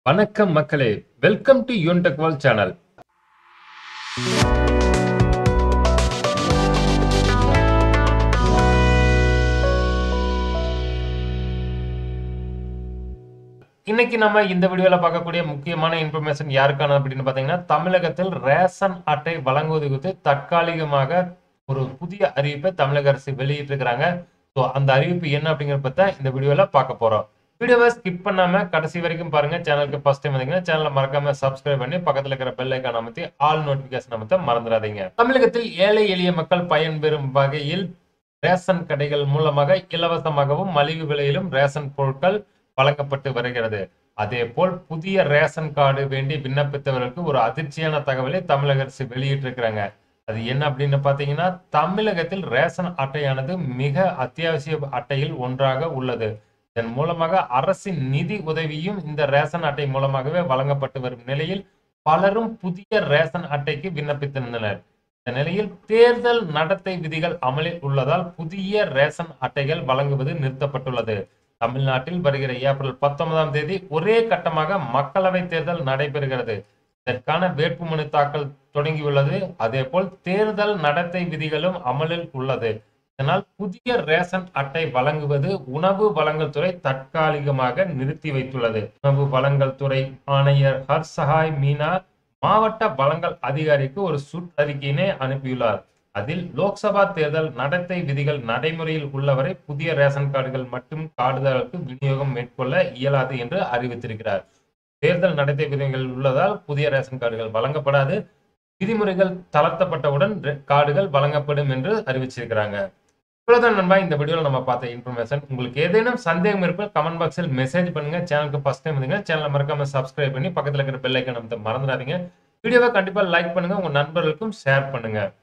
வணக்கம் மக்களே, welcome to Yuntech world channel. இன்னைக்கு நம்ம இந்த வீடியோல பார்க்கக்கூடிய முக்கியமான இன்ஃபர்மேஷன் யாருக்கான அப்படின்னு பாத்தீங்கன்னா, தமிழகத்தில் ரேஷன் அட்டை வழங்குவது குறித்து தற்காலிகமாக ஒரு புதிய அறிவிப்பை தமிழக அரசு வெளியிட்டிருக்கிறாங்க. ஸோ அந்த அறிவிப்பு என்ன அப்படிங்கறத பத்தி இந்த வீடியோல பார்க்க போறோம். வீடியோவை ஸ்கிப் பண்ணாம கடைசி வரைக்கும் பாருங்க. சேனலுக்கு ஃபர்ஸ்ட் டைம் வந்தீங்கன்னா சேனலை மறக்காம சப்ஸ்கிரைப் பண்ணி பக்கத்துல இருக்கிற பெல் ஐகான் அமைத்து ஆல் நோட்டிபிகேஷன் அமைத்த மறந்துடாதீங்க. தமிழகத்தில் ஏழை எளிய மக்கள் பயன்பெறும் வகையில் ரேஷன் கடைகள் மூலமாக இலவசமாகவும் மலிவு விலையிலும் ரேஷன் பொருட்கள் வழங்கப்பட்டு வருகிறது. அதே போல் புதிய ரேஷன் கார்டு வேண்டி விண்ணப்பித்தவர்களுக்கு ஒரு அதிர்ச்சியான தகவலை தமிழக அரசு வெளியிட்டிருக்கிறாங்க. அது என்ன அப்படின்னு பாத்தீங்கன்னா, தமிழகத்தில் ரேஷன் அட்டையானது மிக அத்தியாவசிய அட்டையில் ஒன்றாக உள்ளது. இதன் மூலமாக அரசின் நிதி உதவியும் இந்த ரேஷன் அட்டை மூலமாகவே வழங்கப்பட்டு வரும் நிலையில் பலரும் புதிய ரேஷன் அட்டைக்கு விண்ணப்பித்திருந்தனர். இந்த நிலையில் தேர்தல் நடத்தை விதிகள் அமலில் உள்ளதால் புதிய ரேஷன் அட்டைகள் வழங்குவது நிறுத்தப்பட்டுள்ளது. தமிழ்நாட்டில் வருகிற ஏப்ரல் 19ஆம் தேதி ஒரே கட்டமாக மக்களவை தேர்தல் நடைபெறுகிறது. இதற்கான வேட்புமனு தாக்கல் தொடங்கியுள்ளது. அதே போல் தேர்தல் நடத்தை விதிகளும் அமலில் உள்ளது. இதனால் புதிய ரேஷன் அட்டை வழங்குவது உணவு வழங்கல் துறை தற்காலிகமாக நிறுத்தி வைத்துள்ளது. உணவு வழங்கல் துறை ஆணையர் ஹர்சஹாய் மீனா மாவட்ட வழங்கல் அதிகாரிக்கு ஒரு சுற்றறிக்கையினை அனுப்பியுள்ளார். அதில் லோக்சபா தேர்தல் நடத்தை விதிகள் நடைமுறையில் உள்ளவரை புதிய ரேஷன் கார்டுகள் மற்றும் கார்டுதாரர்களுக்கு விநியோகம் மேற்கொள்ள இயலாது என்று அறிவித்திருக்கிறார். தேர்தல் நடத்தை விதிகள் உள்ளதால் புதிய ரேஷன் கார்டுகள் வழங்கப்படாது. விதிமுறைகள் தளர்த்தப்பட்டவுடன் கார்டுகள் வழங்கப்படும் என்று அறிவிச்சிருக்கிறாங்க. இவ்வளவுதான் நண்பா இந்த வீடியோல நம்ம பார்த்த இன்ஃபர்மேஷன். உங்களுக்கு ஏதேனும் சந்தேகம் இருப்பில் கமெண்ட் பாக்ஸில் மெசேஜ் பண்ணுங்க. சேனலுக்கு ஃபர்ஸ்ட் டைம் வந்தீங்கன்னா சேனலை மறக்காம சப்ஸ்கிரைப் பண்ணி பக்கத்துல இருக்கிற பெல் ஐகான் அமைத்த மறந்துடாதீங்க. வீடியோவை கண்டிப்பா லைக் பண்ணுங்க, உங்க நண்பர்களுக்கும் ஷேர் பண்ணுங்க.